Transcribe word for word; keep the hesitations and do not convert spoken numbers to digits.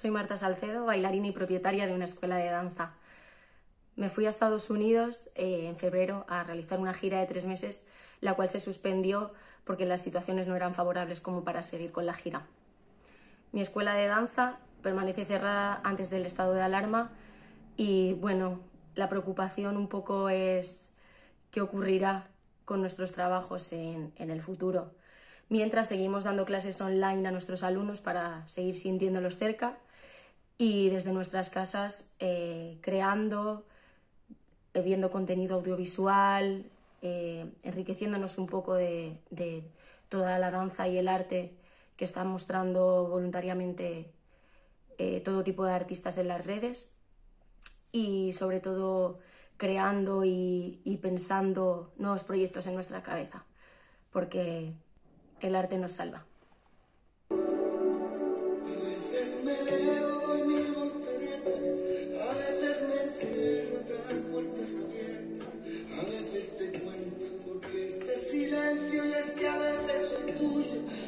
Soy Marta Salcedo, bailarina y propietaria de una escuela de danza. Me fui a Estados Unidos eh, en febrero a realizar una gira de tres meses, la cual se suspendió porque las situaciones no eran favorables como para seguir con la gira. Mi escuela de danza permanece cerrada antes del estado de alarma y, bueno, la preocupación un poco es qué ocurrirá con nuestros trabajos en, en el futuro. Mientras seguimos dando clases online a nuestros alumnos para seguir sintiéndolos cerca y desde nuestras casas eh, creando, eh, viendo contenido audiovisual, eh, enriqueciéndonos un poco de, de toda la danza y el arte que están mostrando voluntariamente eh, todo tipo de artistas en las redes y sobre todo creando y, y pensando nuevos proyectos en nuestra cabeza, porque el arte nos salva. A veces me elevo y mil volteretas, a veces me encierro tras puertas abiertas, a veces te cuento porque este silencio y es que a veces soy tuyo.